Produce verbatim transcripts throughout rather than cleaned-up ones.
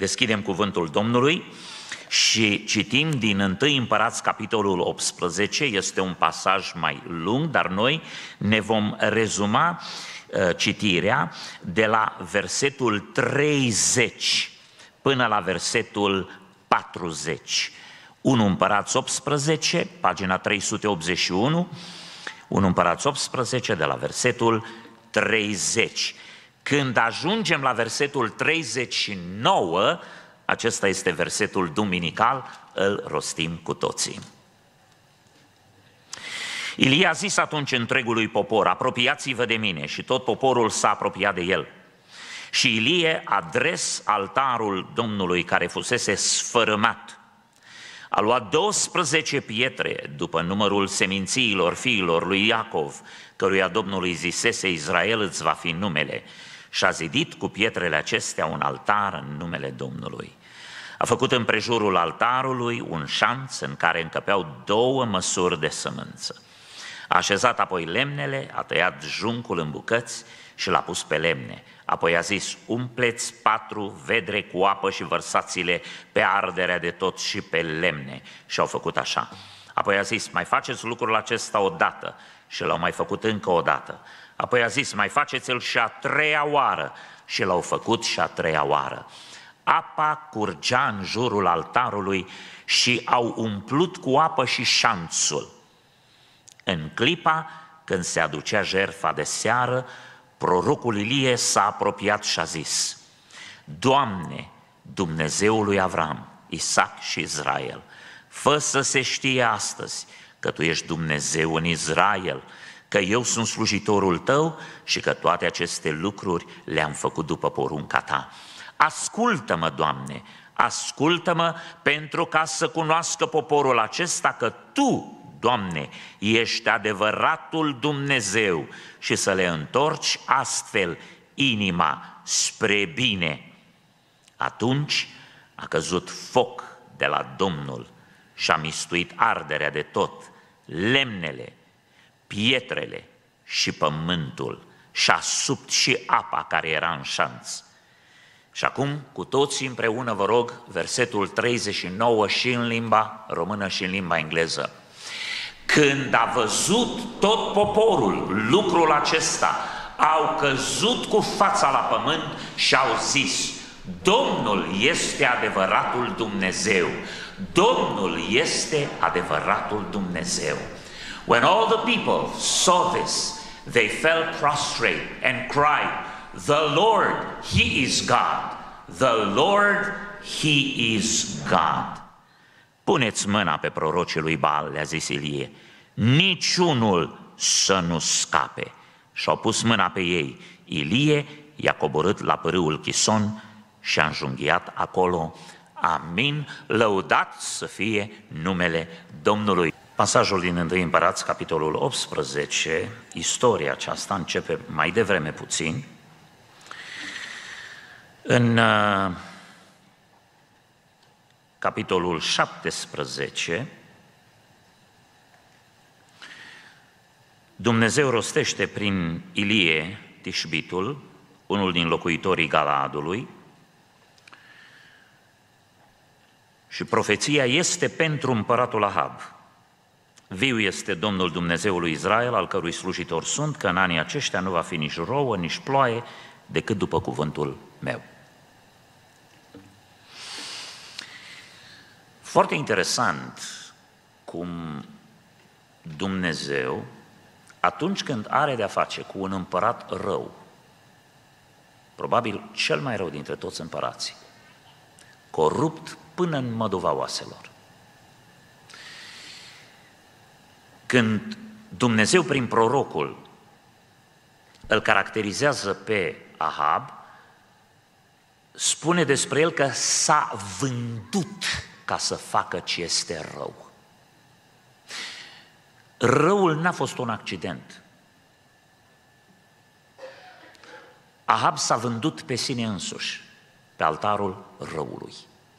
Deschidem cuvântul Domnului și citim din întâi Împărați, capitolul optsprezece. Este un pasaj mai lung, dar noi ne vom rezuma uh, citirea de la versetul treizeci până la versetul patruzeci. unu Împărați optsprezece, pagina trei sute optzeci și unu, unu Împărați optsprezece, de la versetul treizeci. Când ajungem la versetul treizeci și nouă, acesta este versetul duminical, îl rostim cu toții. Ilie a zis atunci întregului popor: apropiați-vă de mine, și tot poporul s-a apropiat de el. Și Ilie a dres altarul Domnului care fusese sfărâmat. A luat douăsprezece pietre după numărul semințiilor fiilor lui Iacov, căruia Domnul îi zisese: Israel îți va fi numele. Și a zidit cu pietrele acestea un altar în numele Domnului. A făcut împrejurul altarului un șanț în care încăpeau două măsuri de sămânță. A așezat apoi lemnele, a tăiat juncul în bucăți și l-a pus pe lemne. Apoi a zis: umpleți patru vedre cu apă și vărsați-le pe arderea de tot și pe lemne. Și au făcut așa. Apoi a zis: mai faceți lucrul acesta odată. Și l-au mai făcut încă o dată. Apoi a zis: mai faceți-l și a treia oară. Și l-au făcut și a treia oară. Apa curgea în jurul altarului și au umplut cu apă și șanțul. În clipa când se aducea jertfa de seară, prorocul Ilie s-a apropiat și a zis: Doamne, Dumnezeul lui Avram, Isaac și Israel, fă să se știe astăzi că Tu ești Dumnezeu în Israel, că eu sunt slujitorul Tău și că toate aceste lucruri le-am făcut după porunca Ta. Ascultă-mă, Doamne, ascultă-mă, pentru ca să cunoască poporul acesta că Tu, Doamne, ești adevăratul Dumnezeu și să le întorci astfel inima spre bine. Atunci a căzut foc de la Domnul și a mistuit arderea de tot, lemnele, pietrele și pământul, și a subt și apa care era în șanț. Și acum, cu toții împreună, vă rog, versetul treizeci și nouă și în limba română și în limba engleză. Când a văzut tot poporul lucrul acesta, au căzut cu fața la pământ și au zis: Domnul este adevăratul Dumnezeu, Domnul este adevăratul Dumnezeu. When all the people saw this, they fell prostrate and cried, The Lord, He is God, the Lord, He is God. Puneți mâna pe prorocii lui Baal, le-a zis Ilie, niciunul să nu scape. Și-au pus mâna pe ei. Ilie i-a coborât la pârâul Chison și a înjunghiat acolo. Amin, lăudat să fie numele Domnului. Pasajul din întâi Împărați, capitolul optsprezece, istoria aceasta începe mai devreme puțin. În uh, capitolul șaptesprezece, Dumnezeu rostește prin Ilie Tișbitul, unul din locuitorii Galaadului, și profeția este pentru împăratul Ahab. Viu este Domnul Dumnezeul lui Israel, al cărui slujitor sunt, că în anii aceștia nu va fi nici rouă, nici ploaie, decât după cuvântul meu. Foarte interesant cum Dumnezeu, atunci când are de-a face cu un împărat rău, probabil cel mai rău dintre toți împărații, corupt până în măduva oaselor, când Dumnezeu prin prorocul îl caracterizează pe Ahab, spune despre el că s-a vândut ca să facă ce este rău. Răul n-a fost un accident. Ahab s-a vândut pe sine însuși, pe altarul răului.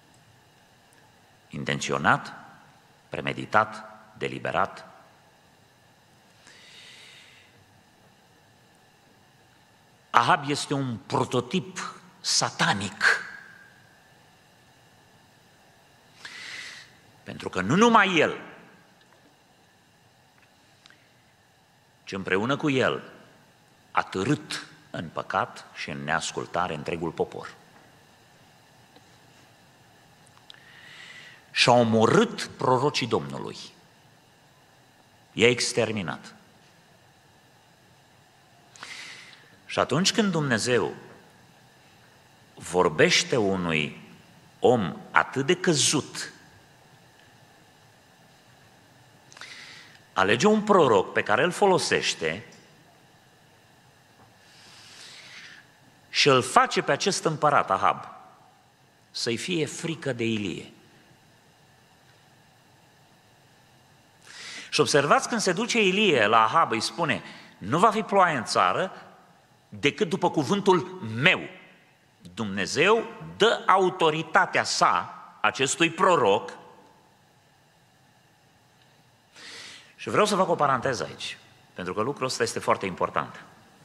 Intenționat, premeditat, deliberat. Ahab este un prototip satanic Pentru că nu numai el, ci împreună cu el a târât în păcat și în neascultare întregul popor. Și-a omorât prorocii Domnului. I-a exterminat. Și atunci când Dumnezeu vorbește unui om atât de căzut, alege un proroc pe care îl folosește și îl face pe acest împărat Ahab să-i fie frică de Ilie. Și observați, când se duce Ilie la Ahab, îi spune: nu va fi ploaie în țară decât după cuvântul meu. Dumnezeu dă autoritatea sa acestui proroc. Și vreau să fac o paranteză aici, pentru că lucrul ăsta este foarte important.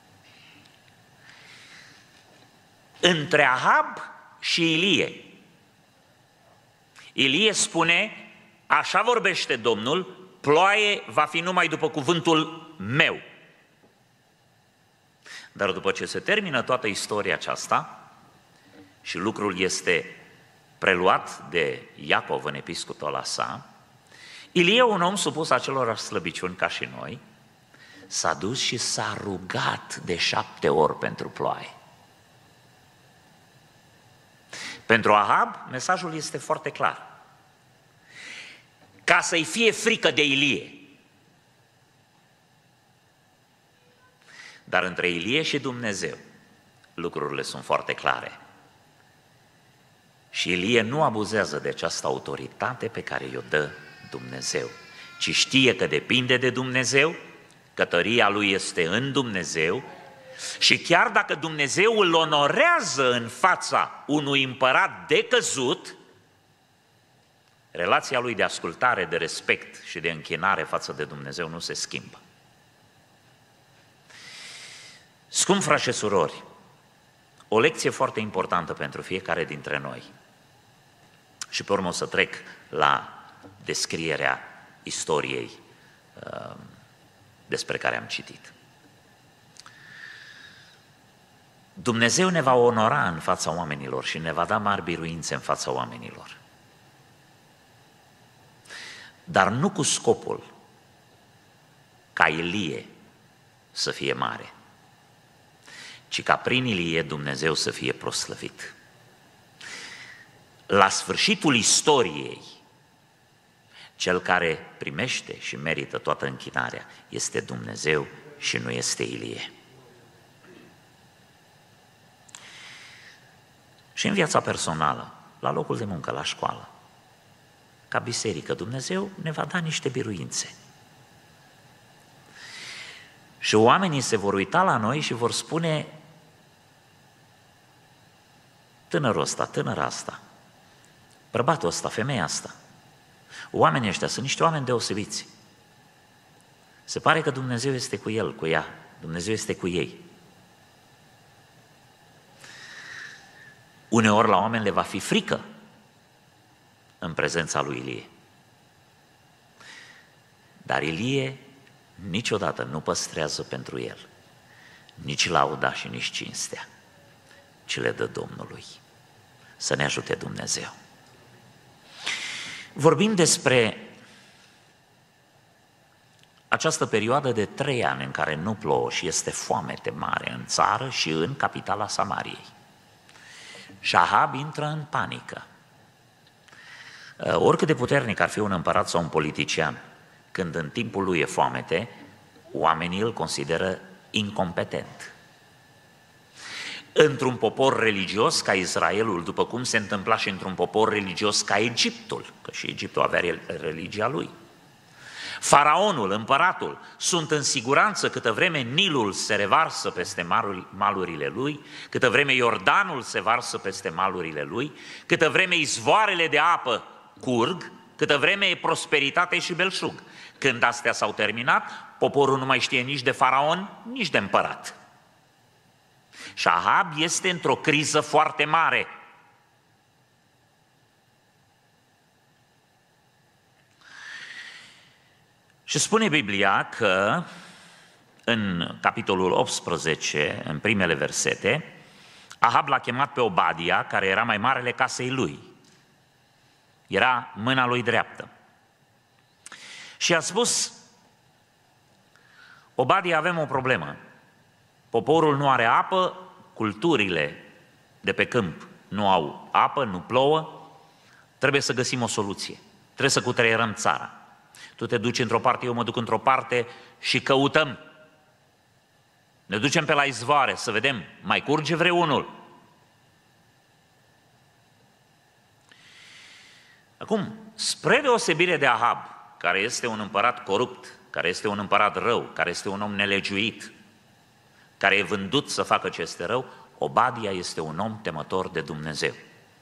Între Ahab și Ilie, Ilie spune: așa vorbește Domnul, ploaie va fi numai după cuvântul meu. Dar după ce se termină toată istoria aceasta și lucrul este preluat de Iacov în epistola sa, Ilie, un om supus acelorași slăbiciuni ca și noi, s-a dus și s-a rugat de șapte ori pentru ploaie. Pentru Ahab, mesajul este foarte clar. Ca să-i fie frică de Ilie. Dar între Ilie și Dumnezeu, lucrurile sunt foarte clare. Și Ilie nu abuzează de această autoritate pe care i-o dă Dumnezeu, ci știe că depinde de Dumnezeu, că tăria lui este în Dumnezeu și chiar dacă Dumnezeu îl onorează în fața unui împărat decăzut, relația lui de ascultare, de respect și de închinare față de Dumnezeu nu se schimbă. Scump frați și surori, o lecție foarte importantă pentru fiecare dintre noi. Și pe urmă o să trec la descrierea istoriei uh, despre care am citit. Dumnezeu ne va onora în fața oamenilor și ne va da mari biruințe în fața oamenilor. Dar nu cu scopul ca Ilie să fie mare, ci ca prin Ilie Dumnezeu să fie proslăvit. La sfârșitul istoriei, cel care primește și merită toată închinarea este Dumnezeu și nu este Ilie. Și în viața personală, la locul de muncă, la școală, ca biserică, Dumnezeu ne va da niște biruințe. Și oamenii se vor uita la noi și vor spune: tânărul ăsta, tânăra asta, bărbatul ăsta, femeia asta. Oamenii ăștia sunt niște oameni deosebiți. Se pare că Dumnezeu este cu el, cu ea, Dumnezeu este cu ei. Uneori la oameni le va fi frică în prezența lui Ilie. Dar Ilie niciodată nu păstrează pentru el nici lauda și nici cinstea, ci le dă Domnului. Să ne ajute Dumnezeu. Vorbim despre această perioadă de trei ani în care nu plouă și este foamete mare în țară și în capitala Samariei. Și Ahab intră în panică. Oricât de puternic ar fi un împărat sau un politician, când în timpul lui e foamete, oamenii îl consideră incompetent. Într-un popor religios ca Israelul, după cum se întâmpla și într-un popor religios ca Egiptul, că și Egiptul avea religia lui. Faraonul, împăratul, sunt în siguranță câtă vreme Nilul se revarsă peste malurile lui, câtă vreme Iordanul se varsă peste malurile lui, câtă vreme izvoarele de apă curg, câtă vreme e prosperitate și belșug. Când astea s-au terminat, poporul nu mai știe nici de faraon, nici de împărat. Și Ahab este într-o criză foarte mare. Și spune Biblia că în capitolul optsprezece, în primele versete, Ahab l-a chemat pe Obadia, care era mai marele casei lui. Era mâna lui dreaptă. Și a spus: Obadia, avem o problemă. Poporul nu are apă, culturile de pe câmp nu au apă, nu plouă, trebuie să găsim o soluție. Trebuie să cutreierăm țara. Tu te duci într-o parte, eu mă duc într-o parte și căutăm. Ne ducem pe la izvoare să vedem, mai curge vreunul. Acum, spre deosebire de Ahab, care este un împărat corupt, care este un împărat rău, care este un om nelegiuit, care e vândut să facă ce este rău, Obadia este un om temător de Dumnezeu.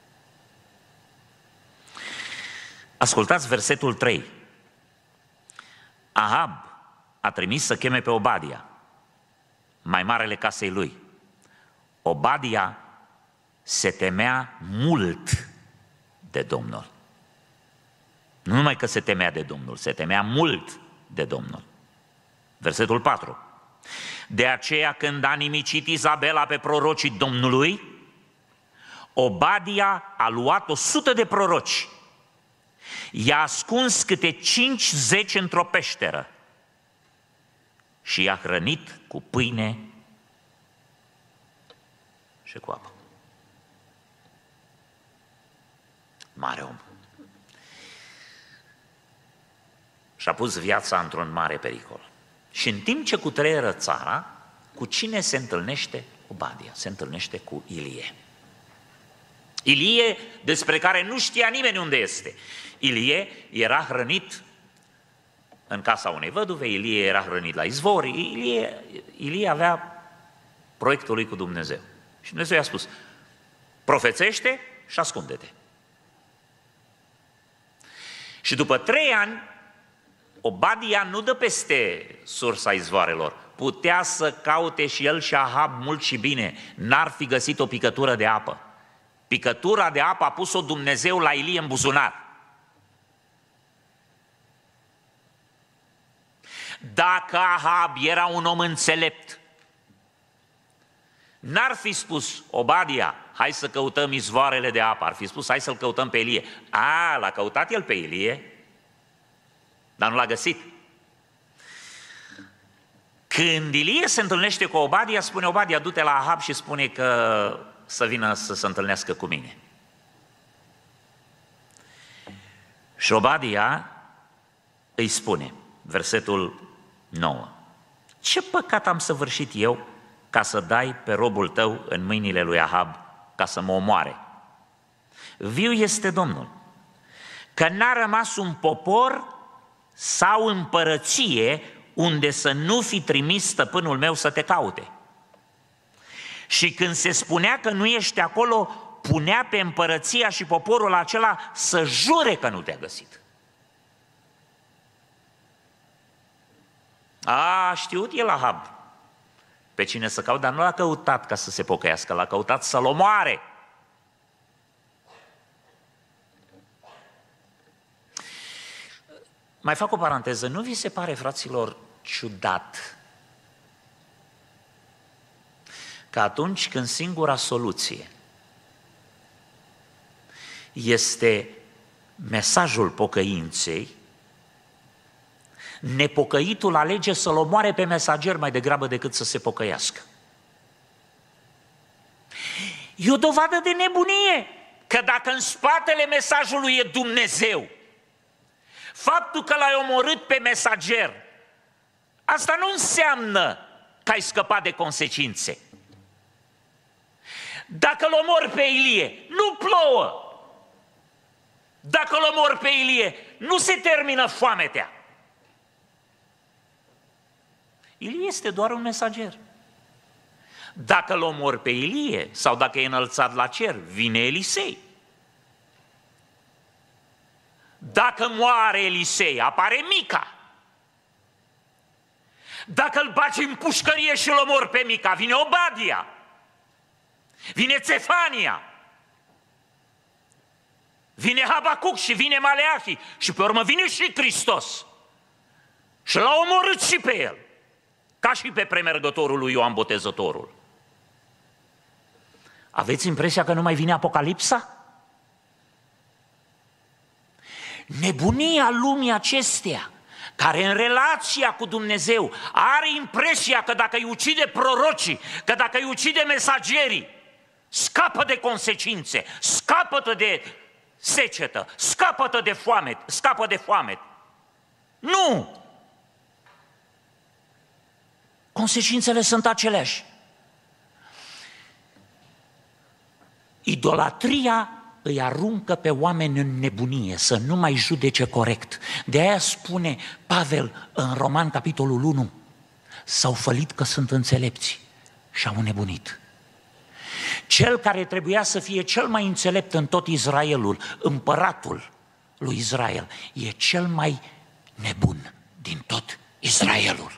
Ascultați versetul trei. Ahab a trimis să cheme pe Obadia, mai marele casei lui. Obadia se temea mult de Domnul. Nu numai că se temea de Domnul, se temea mult de Domnul. Versetul patru. De aceea, când a nimicit Izabela pe prorocii Domnului, Obadia a luat o sută de proroci, i-a ascuns câte cinci zeci într-o peșteră și i-a hrănit cu pâine și cu apă. Mare om. Și-a pus viața într-un mare pericol. Și în timp ce cutreieră țara, cu cine se întâlnește Obadia? Se întâlnește cu Ilie. Ilie, despre care nu știa nimeni unde este. Ilie era hrănit în casa unei văduve, Ilie era hrănit la izvor, Ilie, Ilie avea proiectul lui cu Dumnezeu. Și Dumnezeu i-a spus: profețește și ascunde-te. Și după trei ani, Obadia nu dă peste sursa izvoarelor. Putea să caute și el și Ahab mult și bine. N-ar fi găsit o picătură de apă. Picătura de apă a pus-o Dumnezeu la Ilie în buzunar. Dacă Ahab era un om înțelept, n-ar fi spus: Obadia, hai să căutăm izvoarele de apă. Ar fi spus: hai să-l căutăm pe Ilie. A, l-a căutat el pe Ilie, dar nu l-a găsit. Când Ilie se întâlnește cu Obadia, spune: Obadia, du-te la Ahab și spune că să vină să se întâlnească cu mine. Și Obadia îi spune, versetul nouă: ce păcat am săvârșit eu ca să dai pe robul tău în mâinile lui Ahab ca să mă omoare? Viu este Domnul, că n-a rămas un popor sau împărăție unde să nu fi trimis stăpânul meu să te caute. Și când se spunea că nu ești acolo, punea pe împărăția și poporul acela să jure că nu te-a găsit. A știut el Ahab pe cine să caute, dar nu l-a căutat ca să se pocăiască, l-a căutat să-l omoare. Mai fac o paranteză, nu vi se pare, fraților, ciudat că atunci când singura soluție este mesajul pocăinței, nepocăitul alege să-l omoare pe mesager mai degrabă decât să se pocăiască? E o dovadă de nebunie, că dacă în spatele mesajului e Dumnezeu, faptul că l-ai omorât pe mesager, asta nu înseamnă că ai scăpat de consecințe. Dacă îl omori pe Ilie, nu plouă. Dacă îl omori pe Ilie, nu se termină foametea. Ilie este doar un mesager. Dacă îl omori pe Ilie, sau dacă e înălțat la cer, vine Elisei. Dacă moare Elisei, apare Mica. Dacă îl bagi în pușcărie și îl omori pe Mica, vine Obadia. Vine Țefania. Vine Habacuc și vine Maleahi. Și pe urmă vine și Hristos. Și l-a omorât și pe el, ca și pe premergătorul lui Ioan Botezătorul. Aveți impresia că nu mai vine Apocalipsa? Nebunia lumii acesteia, care în relația cu Dumnezeu are impresia că dacă îi ucide prorocii, că dacă îi ucide mesagerii, scapă de consecințe, scapă de secetă, scapă de foame, scapă de foame. Nu! Consecințele sunt aceleași. Idolatria îi aruncă pe oameni în nebunie, să nu mai judece corect. De aia spune Pavel în Roman, capitolul unu, s-au fălit că sunt înțelepți și au nebunit. Cel care trebuia să fie cel mai înțelept în tot Israelul, împăratul lui Israel, e cel mai nebun din tot Israelul.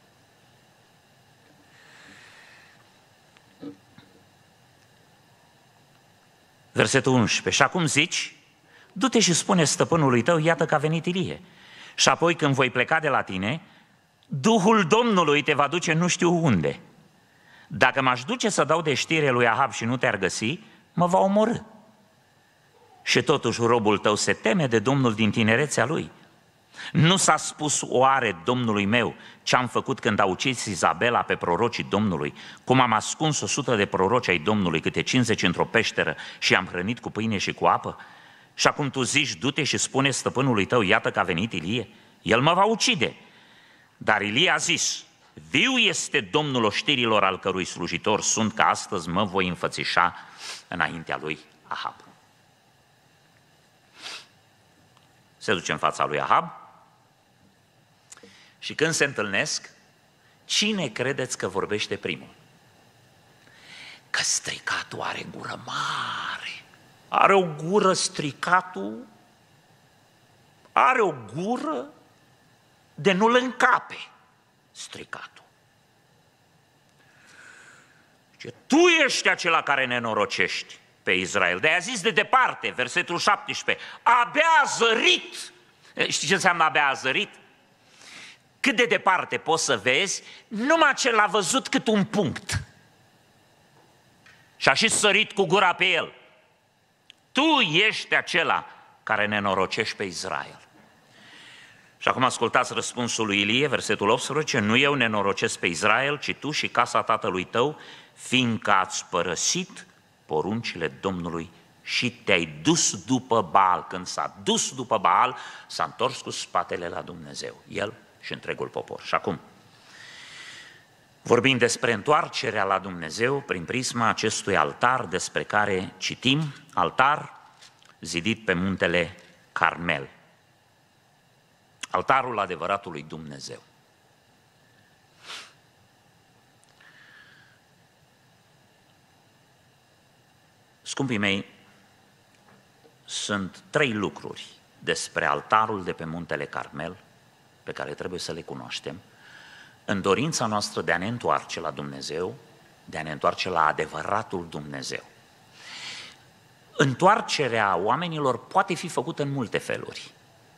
Versetul unsprezece. Și acum zici, du-te și spune stăpânului tău, iată că a venit Ilie. Și apoi când voi pleca de la tine, Duhul Domnului te va duce nu știu unde. Dacă m-aș duce să dau de știre lui Ahab și nu te-ar găsi, mă va omorâ. Și totuși robul tău se teme de Domnul din tinerețea lui. Nu s-a spus oare Domnului meu ce am făcut când a ucis Izabela pe prorocii Domnului, cum am ascuns o sută de proroci ai Domnului, câte cincizeci într-o peșteră și am hrănit cu pâine și cu apă? Și acum tu zici, du-te și spune stăpânului tău, iată că a venit Ilie, el mă va ucide. Dar Ilie a zis, viu este Domnul oștirilor al cărui slujitor sunt, că astăzi mă voi înfățișa înaintea lui Ahab. Se duce în fața lui Ahab și când se întâlnesc, cine credeți că vorbește primul? Că stricatul are gură mare, are o gură stricatul, are o gură de nu-l încape stricatul. Ce tu ești acela care nenorocești pe Israel. De-aia zis de departe, versetul șaptesprezece, abia a zărit. Știi ce înseamnă abia a zărit? Cât de departe poți să vezi, numai ce l-a văzut cât un punct. Și a și sărit cu gura pe el. Tu ești acela care nenorocești pe Israel. Și acum ascultați răspunsul lui Ilie, versetul optsprezece, nu eu nenorocesc pe Israel, ci tu și casa tatălui tău, fiindcă ați părăsit poruncile Domnului și te-ai dus după Baal. Când s-a dus după Baal, s-a întors cu spatele la Dumnezeu, el și întregul popor. Și acum, vorbim despre întoarcerea la Dumnezeu prin prisma acestui altar despre care citim, altar zidit pe muntele Carmel. Altarul adevăratului Dumnezeu. Scumpii mei, sunt trei lucruri despre altarul de pe muntele Carmel pe care trebuie să le cunoaștem în dorința noastră de a ne întoarce la Dumnezeu, de a ne întoarce la adevăratul Dumnezeu. Întoarcerea oamenilor poate fi făcută în multe feluri.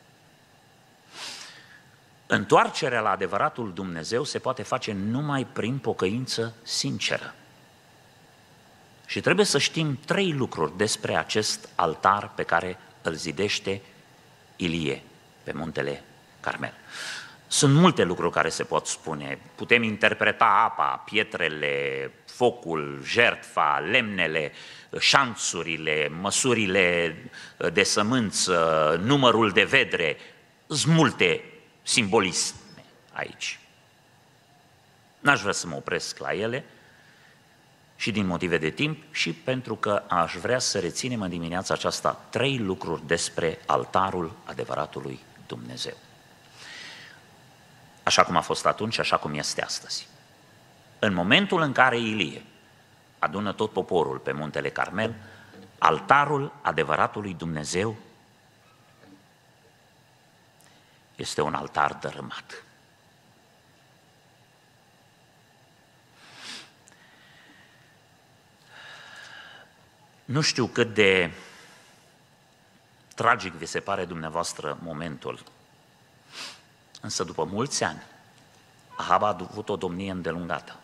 Întoarcerea la adevăratul Dumnezeu se poate face numai prin pocăință sinceră. Și trebuie să știm trei lucruri despre acest altar pe care îl zidește Ilie pe muntele Carmel. Sunt multe lucruri care se pot spune. Putem interpreta apa, pietrele, focul, jertfa, lemnele, șanțurile, măsurile de sămânță, numărul de vedre. Sunt multe simbolisme aici. N-aș vrea să mă opresc la ele, și din motive de timp și pentru că aș vrea să reținem în dimineața aceasta trei lucruri despre altarul adevăratului Dumnezeu. Așa cum a fost atunci, așa cum este astăzi. În momentul în care Ilie adună tot poporul pe muntele Carmel, altarul adevăratului Dumnezeu este un altar dărâmat. Nu știu cât de tragic vi se pare dumneavoastră momentul Însă după mulți ani, Ahab a avut o domnie îndelungată.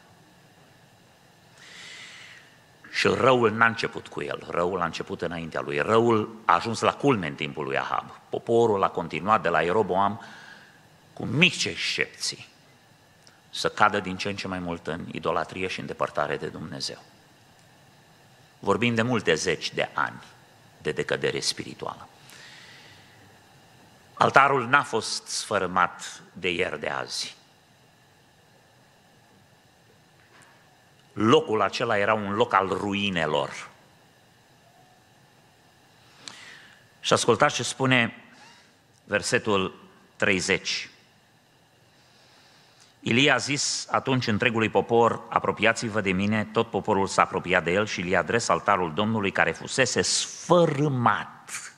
Și răul n-a început cu el, răul a început înaintea lui. Răul a ajuns la culme în timpul lui Ahab. Poporul a continuat de la Ieroboam, cu mici excepții, să cadă din ce în ce mai mult în idolatrie și în depărtare de Dumnezeu. Vorbim de multe zeci de ani de decădere spirituală. Altarul n-a fost sfărâmat de ieri de azi. Locul acela era un loc al ruinelor. Și ascultați ce spune versetul treizeci. Ilie a zis atunci întregului popor: apropiați-vă de mine. Tot poporul s-a apropiat de el și Ilie a adres altarul Domnului care fusese sfărâmat.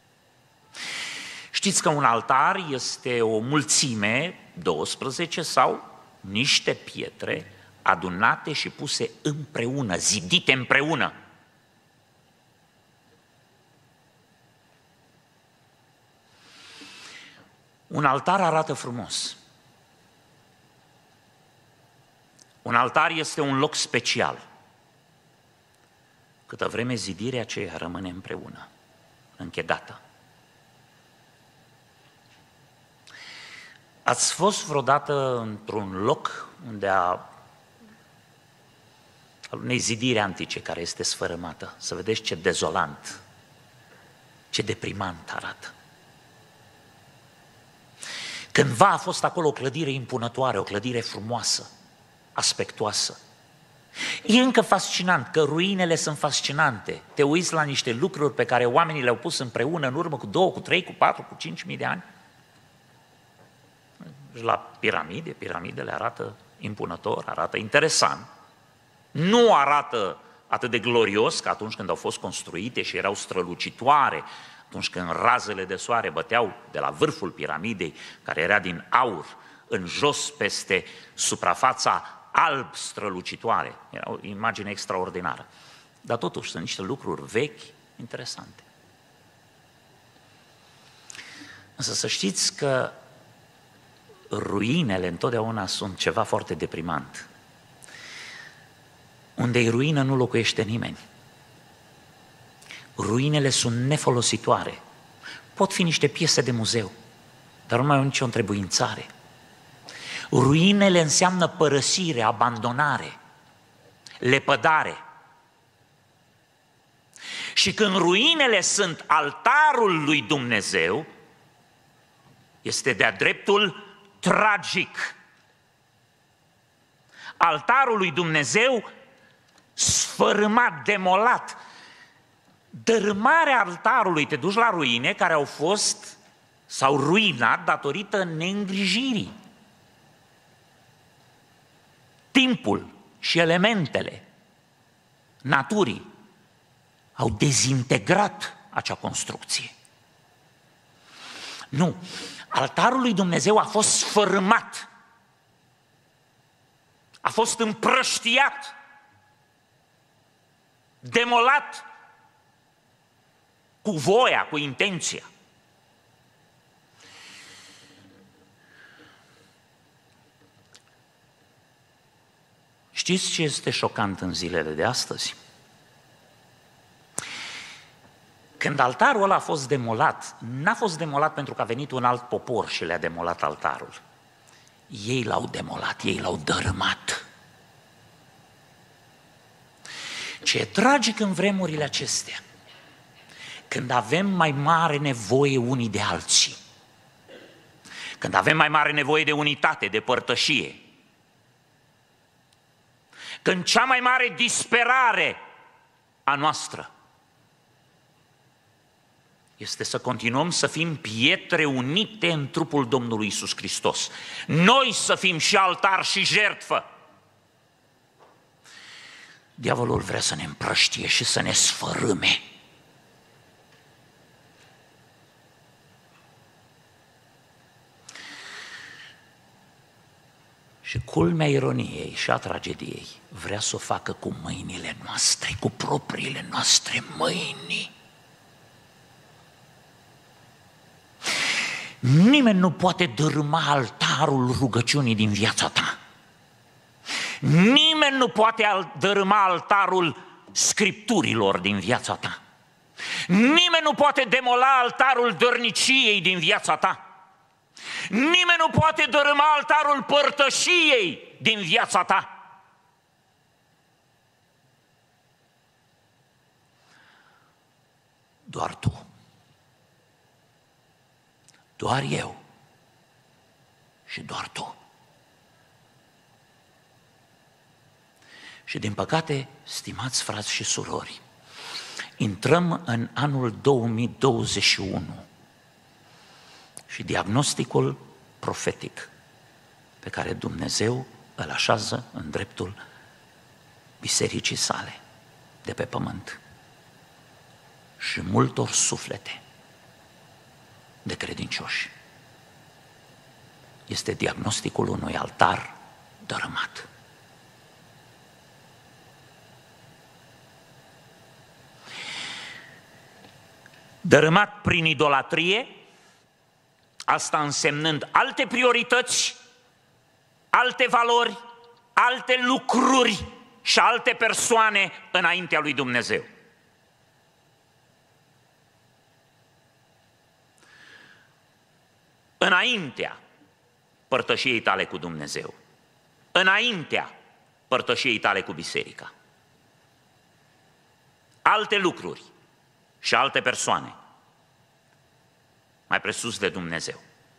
Știți că un altar este o mulțime, douăsprezece sau niște pietre adunate și puse împreună, zidite împreună. Un altar arată frumos. Un altar este un loc special. Câtă vreme zidirea aceea rămâne împreună, închegată. Ați fost vreodată într-un loc unde a al unei zidiri antice care este sfărâmată, să vedeți ce dezolant, ce deprimant arată. Cândva a fost acolo o clădire impunătoare, o clădire frumoasă, aspectoasă. E încă fascinant, că ruinele sunt fascinante. Te uiți la niște lucruri pe care oamenii le-au pus împreună în urmă cu două, cu trei, cu patru, cu cinci mii de ani. Și la piramide, piramidele arată impunător, arată interesant. Nu arată atât de glorios ca atunci când au fost construite și erau strălucitoare, atunci când razele de soare băteau de la vârful piramidei, care era din aur, în jos peste suprafața alb strălucitoare. Era o imagine extraordinară. Dar totuși sunt niște lucruri vechi, interesante. Însă să știți că ruinele întotdeauna sunt ceva foarte deprimant. Unde e ruină nu locuiește nimeni. Ruinele sunt nefolositoare. Pot fi niște piese de muzeu, dar nu mai au nicio întrebuințare. Ruinele înseamnă părăsire, abandonare, lepădare. Și când ruinele sunt altarul lui Dumnezeu, este de-a dreptul tragic. Altarul lui Dumnezeu sfărâmat, demolat. Dărâmarea altarului, te duci la ruine care au fost, s-au ruinat datorită neîngrijirii. Timpul și elementele naturii au dezintegrat acea construcție. Nu, altarul lui Dumnezeu a fost sfărâmat, a fost împrăștiat, demolat cu voia, cu intenția. Știți ce este șocant în zilele de astăzi? Când altarul ăla a fost demolat, n-a fost demolat pentru că a venit un alt popor și le-a demolat altarul. Ei l-au demolat, ei l-au dărâmat. Ce e tragic în vremurile acestea, când avem mai mare nevoie unii de alții, când avem mai mare nevoie de unitate, de părtășie, când cea mai mare disperare a noastră este să continuăm să fim pietre unite în trupul Domnului Iisus Hristos. Noi să fim și altar și jertfă. Diavolul vrea să ne împrăștie și să ne sfărâme. Și culmea ironiei și a tragediei, vrea să o facă cu mâinile noastre, cu propriile noastre mâini. Nimeni nu poate dărâma altarul rugăciunii din viața ta. Nimeni nu poate dărâma altarul scripturilor din viața ta. Nimeni nu poate demola altarul dărniciei din viața ta. Nimeni nu poate dărâma altarul părtășiei din viața ta. Doar tu. Doar eu. Și doar tu. Și din păcate, stimați frați și surori, intrăm în anul două mii douăzeci și unu și diagnosticul profetic pe care Dumnezeu îl așează în dreptul bisericii sale de pe pământ și multor suflete de credincioși este diagnosticul unui altar dărâmat. Dărâmat prin idolatrie, asta însemnând alte priorități, alte valori, alte lucruri și alte persoane înaintea lui Dumnezeu. Înaintea părtășiei tale cu Dumnezeu, înaintea părtășiei tale cu biserica. Alte lucruri și alte persoane, mai presus de Dumnezeu.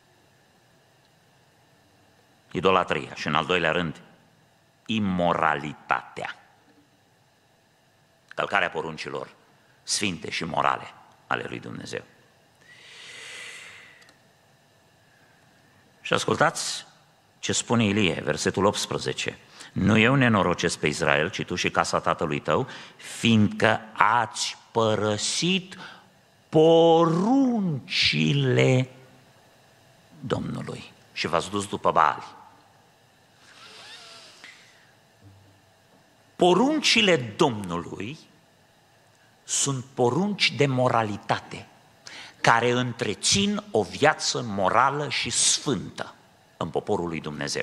Idolatria și, în al doilea rând, imoralitatea. Călcarea poruncilor sfinte și morale ale lui Dumnezeu. Și ascultați ce spune Ilie, versetul optsprezece. Nu eu nenorocesc pe Israel, ci tu și casa tatălui tău, fiindcă ați părăsit poruncile Domnului și v-ați dus după Baali. Poruncile Domnului sunt porunci de moralitate care întrețin o viață morală și sfântă în poporul lui Dumnezeu.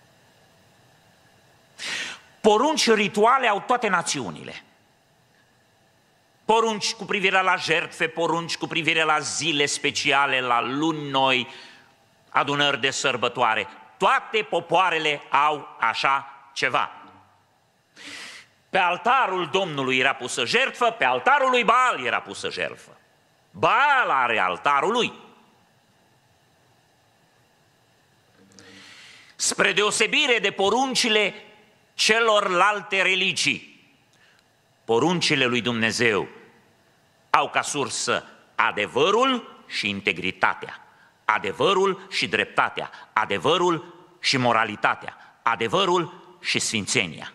Porunci rituale au toate națiunile. Porunci cu privire la jertfe, porunci cu privire la zile speciale, la luni noi, adunări de sărbătoare. Toate popoarele au așa ceva. Pe altarul Domnului era pusă jertfă, pe altarul lui Baal era pusă jertfă. Baal are altarul lui. Spre deosebire de poruncile celorlalte religii, poruncile lui Dumnezeu au ca sursă adevărul și integritatea, adevărul și dreptatea, adevărul și moralitatea, adevărul și sfințenia.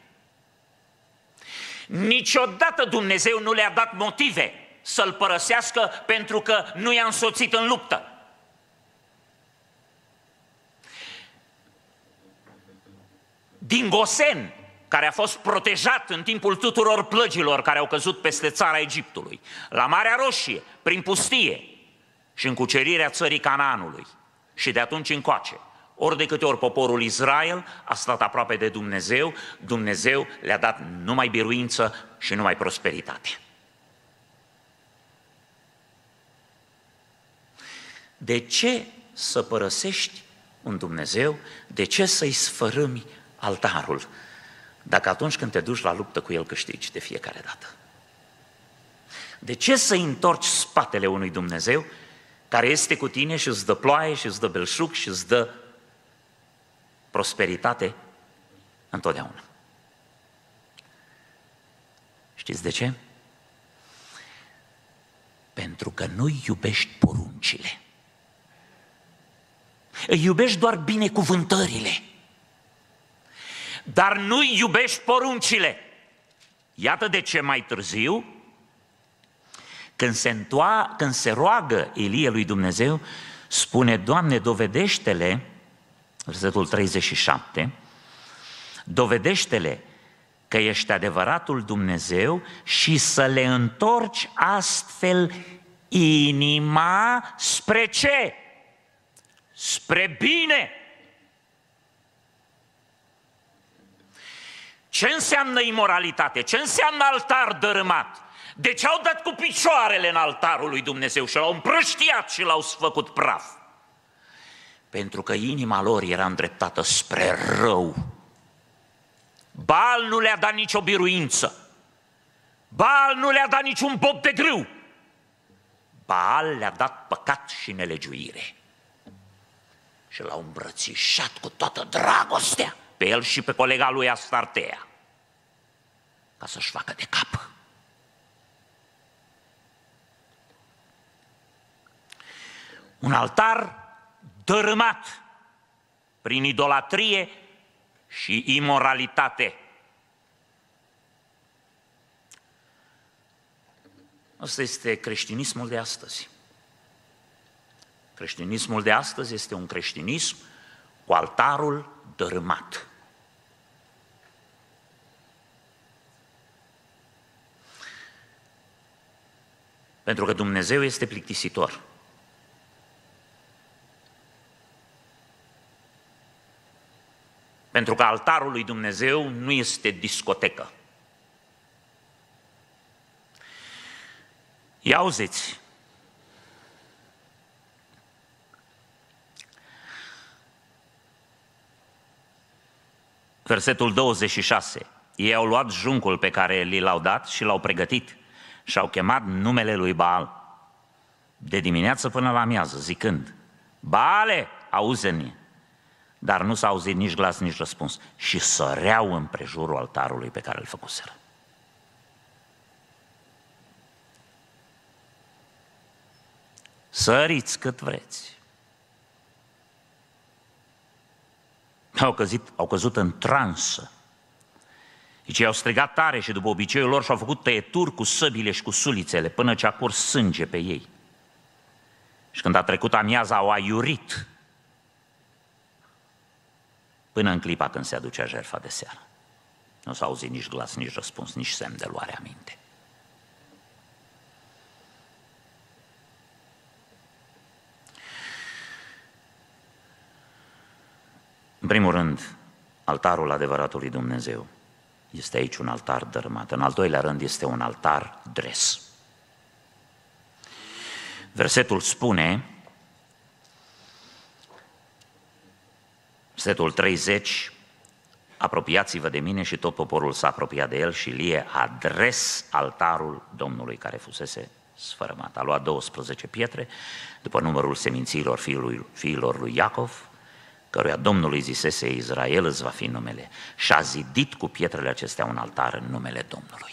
Niciodată Dumnezeu nu le-a dat motive să-L părăsească pentru că nu i-a însoțit în luptă. Din Gosen, care a fost protejat în timpul tuturor plăgilor care au căzut peste țara Egiptului, la Marea Roșie, prin pustie și în cucerirea țării Canaanului, și de atunci încoace, ori de câte ori poporul Israel a stat aproape de Dumnezeu, Dumnezeu le-a dat numai biruință și numai prosperitate. De ce să părăsești un Dumnezeu? De ce să-i sfărâmi altarul, dacă atunci când te duci la luptă cu el câștigi de fiecare dată? De ce să-i întorci spatele unui Dumnezeu care este cu tine și îți dă ploaie și îți dă belșug și îți dă prosperitate întotdeauna? Știți de ce? Pentru că nu iubești poruncile. Îi iubești doar binecuvântările, dar nu iubești poruncile. Iată de ce mai târziu, când se, întoa, când se roagă Ilie lui Dumnezeu, spune: Doamne, dovedește-le, versetul treizeci și șapte, dovedește-le că ești adevăratul Dumnezeu și să le întorci astfel inima spre ce? spre bine. Ce înseamnă imoralitate? Ce înseamnă altar dărâmat? De ce au dat cu picioarele în altarul lui Dumnezeu și l-au împrăștiat și l-au sfăcut praf? Pentru că inima lor era îndreptată spre rău. Baal nu le-a dat nicio biruință. Baal nu le-a dat niciun bob de grâu. Baal le-a dat păcat și nelegiuire. Și l-au îmbrățișat cu toată dragostea pe el și pe colega lui Astartea, ca să-și facă de cap. Un altar dărâmat prin idolatrie și imoralitate. Asta este creștinismul de astăzi. Creștinismul de astăzi este un creștinism cu altarul dărâmat. Pentru că Dumnezeu este plictisitor. Pentru că altarul lui Dumnezeu nu este discotecă. Ia auziți, versetul douăzeci și șase. Ei au luat juncul pe care li l-au dat și l-au pregătit și au chemat numele lui Baal de dimineață până la amiază, zicând: Baale, auze-ne! Dar nu s-a auzit nici glas, nici răspuns. Și săreau împrejurul altarului pe care îl făcuseră. Săriți cât vreți. Au căzut, au căzut în transă. Deci au strigat tare și după obiceiul lor și-au făcut tăieturi cu săbile și cu sulițele până ce a curs sânge pe ei. Și când a trecut amiaza, au aiurit până în clipa când se aducea jertfa de seară. Nu s-a auzit nici glas, nici răspuns, nici semn de luare aminte. În primul rând, altarul adevăratului Dumnezeu este aici un altar dărâmat. În al doilea rând, este un altar dres. Versetul spune, versetul treizeci, apropiați-vă de mine, și tot poporul s-a apropiat de el și Ilie a dres altarul Domnului care fusese sfărâmat. A luat douăsprezece pietre, după numărul semințiilor fiului, fiilor lui Iacov, căruia Domnului zisese: Israel îți va fi numele, și a zidit cu pietrele acestea un altar în numele Domnului.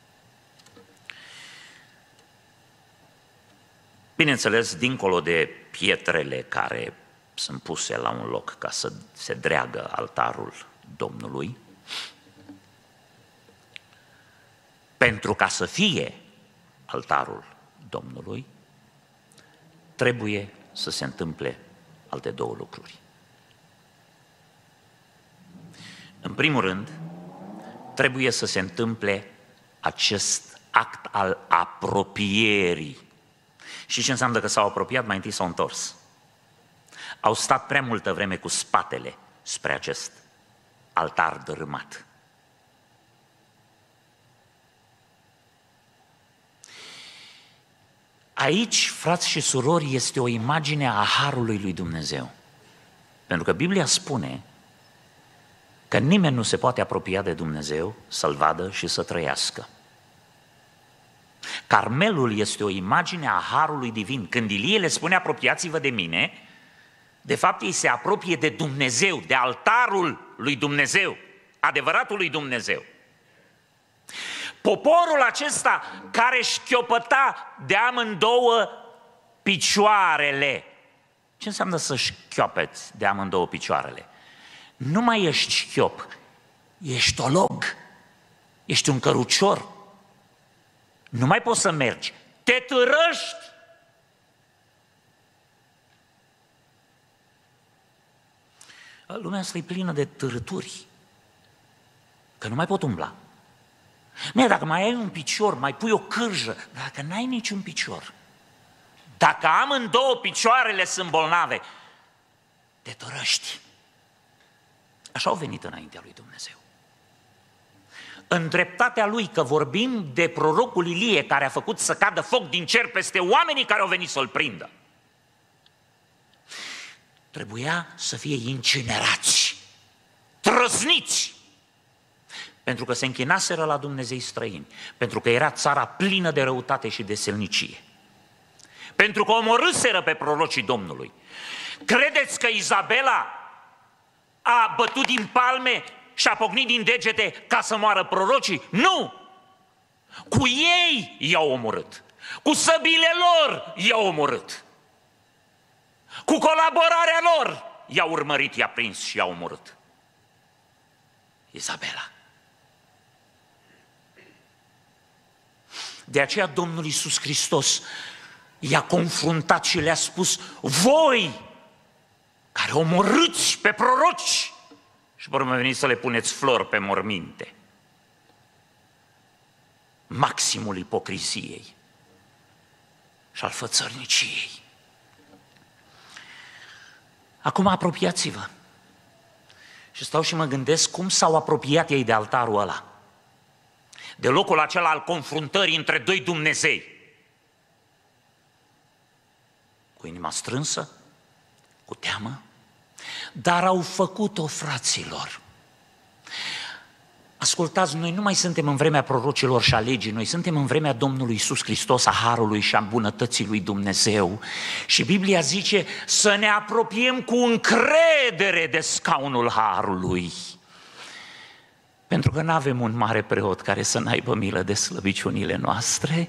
Bineînțeles, dincolo de pietrele care sunt puse la un loc ca să se dreagă altarul Domnului, pentru ca să fie altarul Domnului, trebuie să se întâmple alte două lucruri. În primul rând, trebuie să se întâmple acest act al apropierii. Și ce înseamnă că s-au apropiat? Mai întâi s-au întors. Au stat prea multă vreme cu spatele spre acest altar dărâmat. Aici, frați și surori, este o imagine a harului lui Dumnezeu. Pentru că Biblia spune că nimeni nu se poate apropia de Dumnezeu să-L vadă și să trăiască. Carmelul este o imagine a harului divin. Când Ilie le spune apropiați-vă de mine, de fapt ei se apropie de Dumnezeu, de altarul lui Dumnezeu, adevăratul lui Dumnezeu. Poporul acesta care șchiopăta de amândouă picioarele. Ce înseamnă să șchiopeți de amândouă picioarele? Nu mai ești șchiop, ești olog, ești un cărucior. Nu mai poți să mergi, te târăști. Lumea asta e plină de târături, că nu mai pot umbla. Mie, dacă mai ai un picior, mai pui o cârjă, dacă n-ai niciun picior, dacă amândouă picioarele sunt bolnave, te tărăști. Așa au venit înaintea lui Dumnezeu. În dreptatea lui, că vorbim de prorocul Ilie, care a făcut să cadă foc din cer peste oamenii care au venit să-l prindă. Trebuia să fie incinerați, trăzniți, pentru că se închinaseră la Dumnezei străini, pentru că era țara plină de răutate și de selnicie, pentru că omorâseră pe prorocii Domnului. Credeți că Izabela a bătut din palme și a pocnit din degete ca să moară prorocii? Nu! Cu ei i-au omorât, cu săbile lor i-au omorât, cu colaborarea lor i-au urmărit, i-a prins și i-a omorât. Izabela. De aceea Domnul Iisus Hristos i-a confruntat și le-a spus: voi care omorâți pe proroci și vor mai veni să le puneți flori pe morminte. Maximul ipocriziei și al fățărniciei. Acum apropiați-vă. Și stau și mă gândesc cum s-au apropiat ei de altarul ăla, de locul acela al confruntării între doi Dumnezei. Cu inima strânsă, cu teamă, dar au făcut-o, fraților. Ascultați, noi nu mai suntem în vremea prorocilor și a legii, noi suntem în vremea Domnului Iisus Hristos, a harului și a bunătății lui Dumnezeu. Și Biblia zice să ne apropiem cu încredere de scaunul harului. Pentru că nu avem un mare preot care să n-aibă milă de slăbiciunile noastre,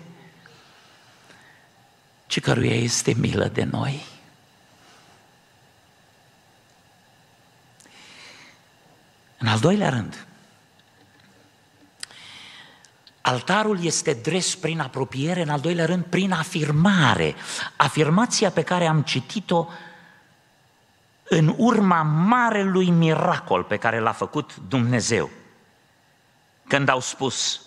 ci căruia este milă de noi. În al doilea rând, altarul este dres prin apropiere, în al doilea rând prin afirmare. Afirmația pe care am citit-o în urma marelui miracol pe care l-a făcut Dumnezeu. Când au spus: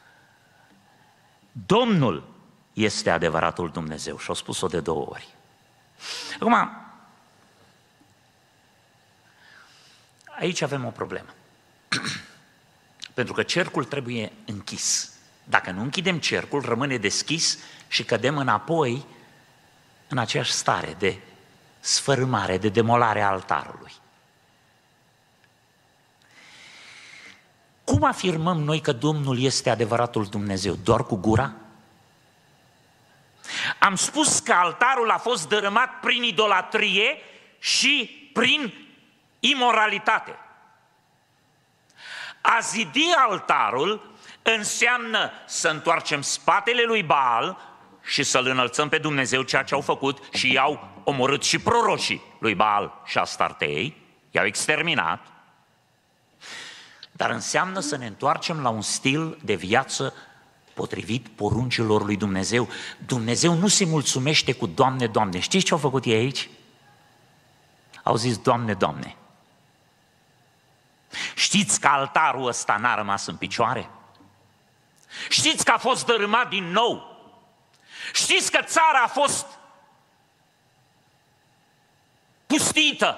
Domnul este adevăratul Dumnezeu, și au spus-o de două ori. Acum, aici avem o problemă. Pentru că cercul trebuie închis. Dacă nu închidem cercul, rămâne deschis și cădem înapoi în aceeași stare de sfărâmare, de demolare a altarului. Cum afirmăm noi că Domnul este adevăratul Dumnezeu? Doar cu gura? Am spus că altarul a fost dărâmat prin idolatrie și prin imoralitate. A zidi altarul înseamnă să întoarcem spatele lui Baal și să-L înălțăm pe Dumnezeu, ceea ce au făcut, și i-au omorât și prorocii lui Baal și Astartei, i-au exterminat. Dar înseamnă să ne întoarcem la un stil de viață potrivit poruncilor lui Dumnezeu. Dumnezeu nu se mulțumește cu Doamne, Doamne. Știți ce au făcut ei aici? Au zis Doamne, Doamne. Știți că altarul ăsta n-a rămas în picioare? Știți că a fost dărâmat din nou? Știți că țara a fost pustită,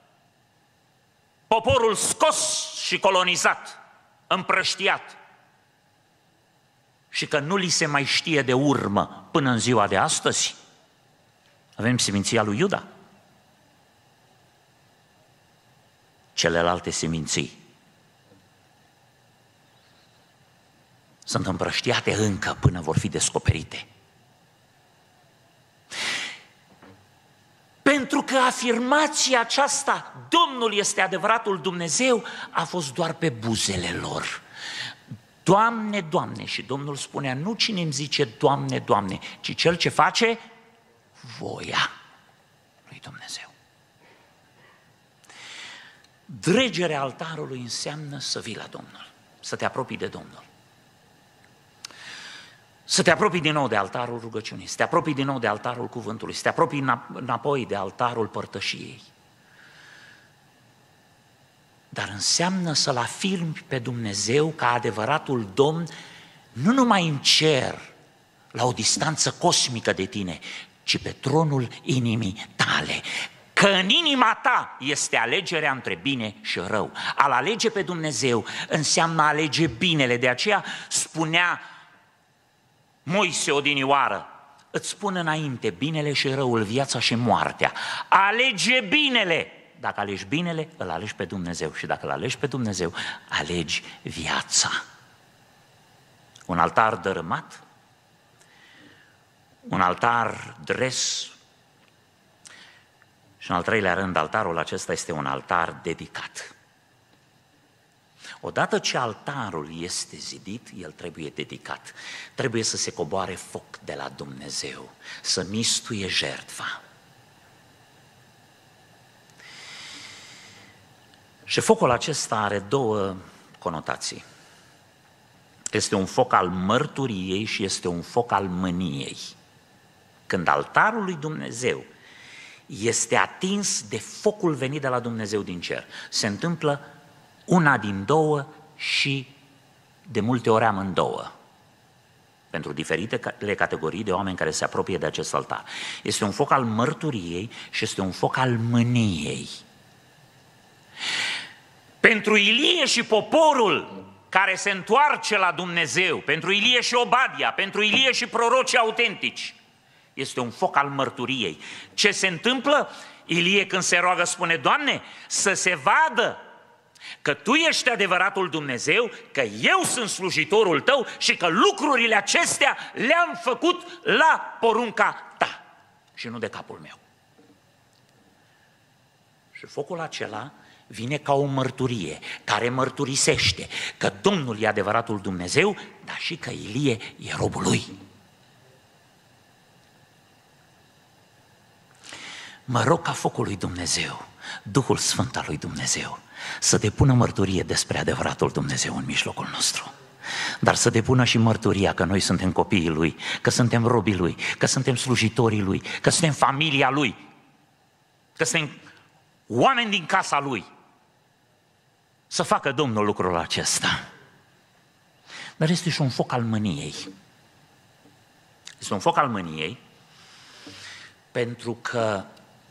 poporul scos și colonizat, împrăștiat, și că nu li se mai știe de urmă până în ziua de astăzi? Avem seminția lui Iuda. Celelalte seminții sunt împrăștiate încă până vor fi descoperite. Pentru că afirmația aceasta, Domnul este adevăratul Dumnezeu, a fost doar pe buzele lor. Doamne, Doamne, și Domnul spunea, nu cine îmi zice Doamne, Doamne, ci cel ce face voia lui Dumnezeu. Dregerea altarului înseamnă să vii la Domnul, să te apropii de Domnul. Să te apropii din nou de altarul rugăciunii, să te apropii din nou de altarul cuvântului, să te apropii înapoi de altarul părtășiei. Dar înseamnă să-L afirmi pe Dumnezeu ca adevăratul Domn, nu numai în cer, la o distanță cosmică de tine, ci pe tronul inimii tale, că în inima ta este alegerea între bine și rău. A-L alege pe Dumnezeu înseamnă a alege binele. De aceea spunea Moise odinioară: îți spun înainte binele și răul, viața și moartea. Alege binele. Dacă alegi binele, îl alegi pe Dumnezeu. Și dacă îl alegi pe Dumnezeu, alegi viața. Un altar dărâmat, un altar dres. Și în al treilea rând, altarul acesta este un altar dedicat. Odată ce altarul este zidit, el trebuie dedicat. Trebuie să se coboare foc de la Dumnezeu, să mistuie jertfa. Și focul acesta are două conotații. Este un foc al mărturiei și este un foc al mâniei. Când altarul lui Dumnezeu este atins de focul venit de la Dumnezeu din cer, se întâmplă una din două și de multe ori amândouă, pentru diferitele categorii de oameni care se apropie de acest altar. Este un foc al mărturiei și este un foc al mâniei. Pentru Ilie și poporul care se întoarce la Dumnezeu, pentru Ilie și Obadia, pentru Ilie și prorocii autentici, este un foc al mărturiei. Ce se întâmplă? Ilie, când se roagă, spune: Doamne, să se vadă că Tu ești adevăratul Dumnezeu, că eu sunt slujitorul Tău și că lucrurile acestea le-am făcut la porunca Ta și nu de capul meu. Și focul acela vine ca o mărturie care mărturisește că Domnul e adevăratul Dumnezeu, dar și că Ilie e robul Lui. Mă rog ca focul lui Dumnezeu, Duhul Sfânt al lui Dumnezeu, să depună mărturie despre adevăratul Dumnezeu în mijlocul nostru, dar să depună și mărturia că noi suntem copiii Lui, că suntem robii Lui, că suntem slujitorii Lui, că suntem familia Lui, că suntem oameni din casa Lui. Să facă Domnul lucrul acesta. Dar este și un foc al mâniei. Este un foc al mâniei pentru că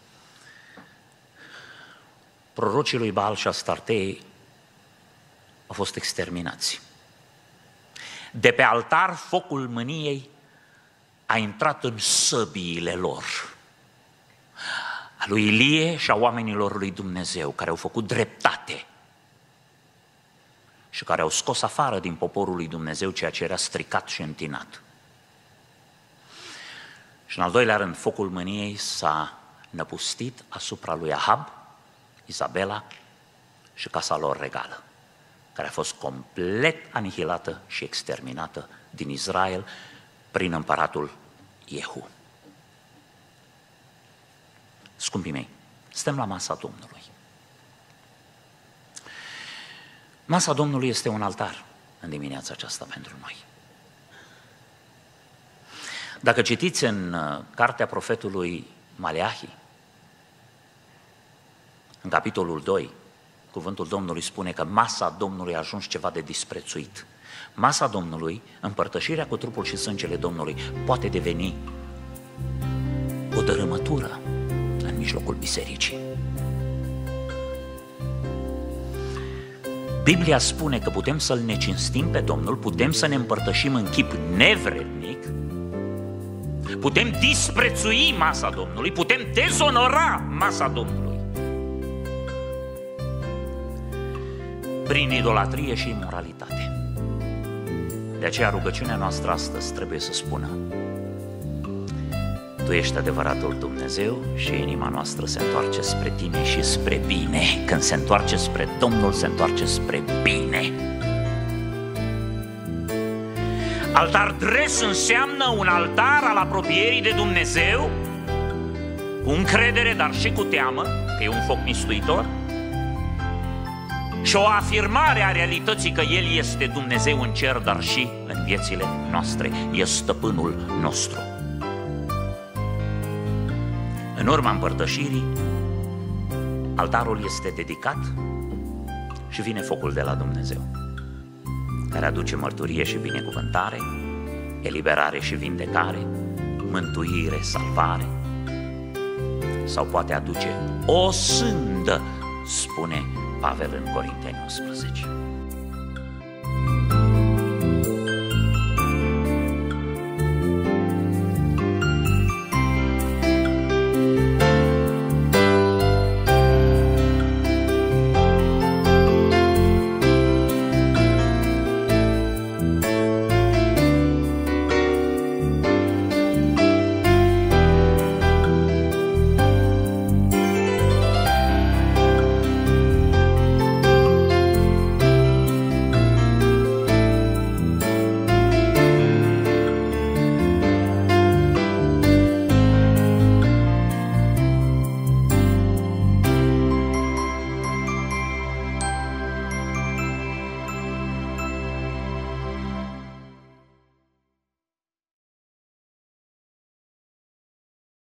prorocii lui Baal și Astartei au fost exterminați. De pe altar, focul mâniei a intrat în săbiile lor, a lui Ilie și a oamenilor lui Dumnezeu, care au făcut dreptate și care au scos afară din poporul lui Dumnezeu ceea ce era stricat și întinat. Și în al doilea rând, focul mâniei s-a năpustit asupra lui Ahab, Izabela și casa lor regală, care a fost complet anihilată și exterminată din Israel prin împăratul Iehu. Scumpii mei, suntem la masa Domnului. Masa Domnului este un altar în dimineața aceasta pentru noi. Dacă citiți în cartea profetului Maleahi, în capitolul doi, cuvântul Domnului spune că masa Domnului a ajuns ceva de disprețuit. Masa Domnului, împărtășirea cu trupul și sângele Domnului, poate deveni o dărâmătură în mijlocul bisericii. Biblia spune că putem să-L necinstim pe Domnul, putem să ne împărtășim în chip nevrednic, putem disprețui masa Domnului, putem dezonora masa Domnului prin idolatrie și imoralitate. De aceea rugăciunea noastră astăzi trebuie să spună: Tu ești adevăratul Dumnezeu și inima noastră se întoarce spre Tine și spre bine. Când se întoarce spre Domnul, se întoarce spre bine. Altar dres înseamnă un altar al apropierii de Dumnezeu, cu încredere, dar și cu teamă, că e un foc mistuitor, și o afirmare a realității că El este Dumnezeu în cer, dar și în viețile noastre, e stăpânul nostru. În urma împărtășirii, altarul este dedicat și vine focul de la Dumnezeu, care aduce mărturie și binecuvântare, eliberare și vindecare, mântuire, salvare, sau poate aduce o sândă, spune Pavel în Corinteni unsprezece.